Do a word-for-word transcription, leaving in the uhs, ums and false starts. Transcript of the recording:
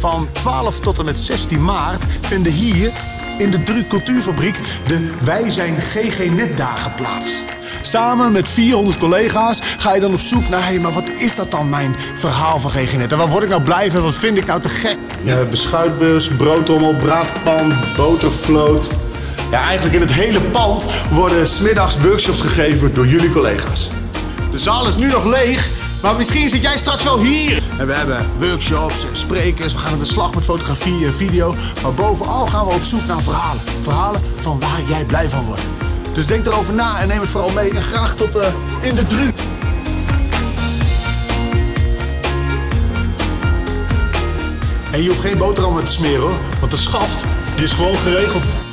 Van twaalf tot en met zestien maart vinden hier in de Dru Cultuurfabriek de Wij Zijn G G Net-dagen plaats. Samen met vierhonderd collega's ga je dan op zoek naar, hé, hey, maar wat is dat dan, mijn verhaal van G G Net? En waar word ik nou blij van? Wat vind ik nou te gek? Ja, beschuitbus, broodtrommel, braadpan, botervloot. Ja, eigenlijk in het hele pand worden 's middags workshops gegeven door jullie collega's. De zaal is nu nog leeg, maar misschien zit jij straks wel hier. En we hebben workshops, sprekers, we gaan aan de slag met fotografie en video. Maar bovenal gaan we op zoek naar verhalen. Verhalen van waar jij blij van wordt. Dus denk erover na en neem het vooral mee. En graag tot uh, in de Dru. En je hoeft geen boterham te smeren hoor, want de schaft die is gewoon geregeld.